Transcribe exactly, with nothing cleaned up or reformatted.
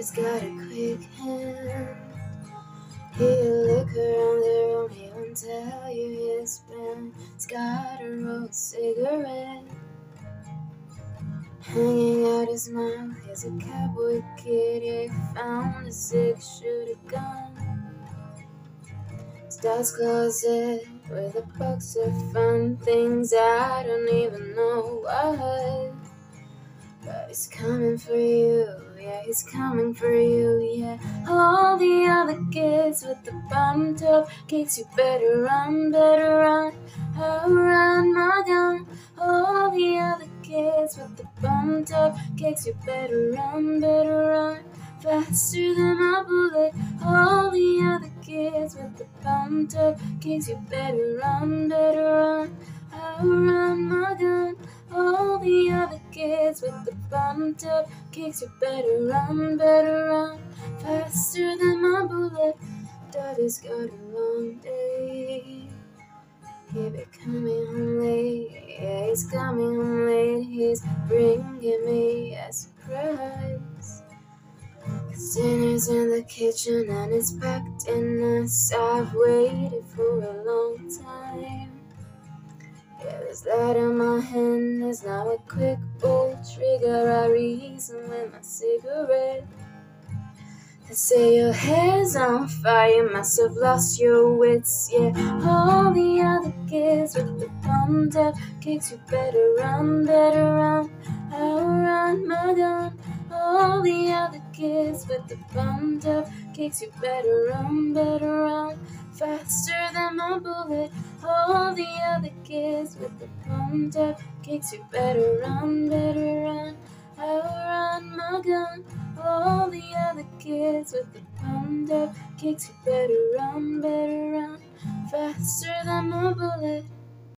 Daddy's got a quick hand. He'll look around the room, he won't tell you his plan. He's got a rolled cigarette hanging out his mouth. He's a cowboy kid, yeah, he found a six-shooter gun. His dad's closet with a box of fun things I don't even know what. But he's coming for you, yeah, he's coming for you, yeah. All the other kids with the bumped up kicks, you better run, better run. I'll run my gun. All the other kids with the bumped up kicks, you better run, better run. Faster than my bullet. All the other kids with the bumped up kicks, you better run, better run. I'll run my gun. All the other kids with the bumped up kicks, you better run, better run. Faster than my bullet. Daddy's got a long day. He'll be coming home late, yeah, he's coming home late. He's bringing me a surprise. Cause dinner's in the kitchen and it's packed in us. I've waited for a long time. Yeah, there's that in my hand, there's now a quick pull trigger. I reason with my cigarette. They say your hair's on fire, you must have lost your wits, yeah. All the other kids with the pumped up kicks, you better run, better run. I'll run my gun. All the other kids with the pumped up kicks, you better run, better run. Faster than my bullet. All the other kids with the pumped up kicks, you better run, better run. I'll run my gun. All the other kids with the pumped up kicks, you better run, better run. Faster than my bullet.